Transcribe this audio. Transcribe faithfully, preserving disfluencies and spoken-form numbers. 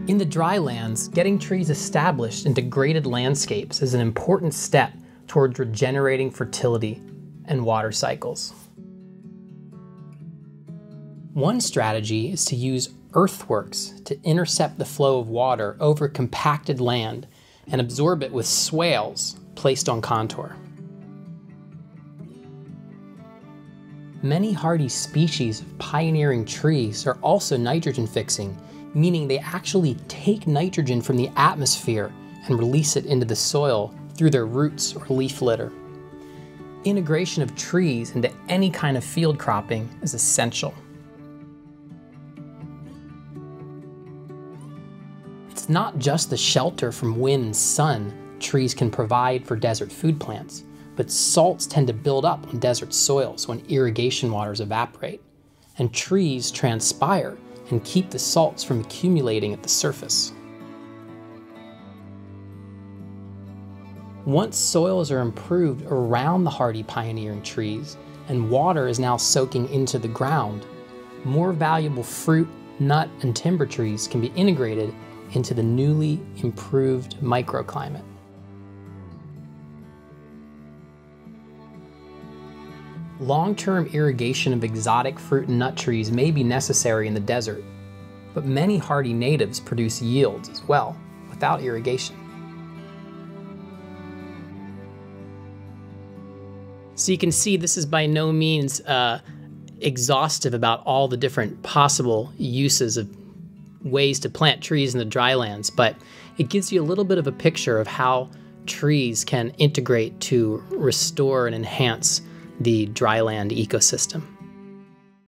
In the drylands, getting trees established into graded landscapes is an important step towards regenerating fertility and water cycles. One strategy is to use earthworks to intercept the flow of water over compacted land and absorb it with swales placed on contour. Many hardy species of pioneering trees are also nitrogen fixing, meaning they actually take nitrogen from the atmosphere and release it into the soil through their roots or leaf litter. Integration of trees into any kind of field cropping is essential. It's not just the shelter from wind and sun trees can provide for desert food plants, but salts tend to build up on desert soils when irrigation waters evaporate, and trees transpire and keep the salts from accumulating at the surface. Once soils are improved around the hardy pioneering trees and water is now soaking into the ground, more valuable fruit, nut, and timber trees can be integrated into the newly improved microclimate. Long-term irrigation of exotic fruit and nut trees may be necessary in the desert, but many hardy natives produce yields as well without irrigation. So you can see this is by no means uh, exhaustive about all the different possible uses of ways to plant trees in the drylands, but it gives you a little bit of a picture of how trees can integrate to restore and enhance the dryland ecosystem.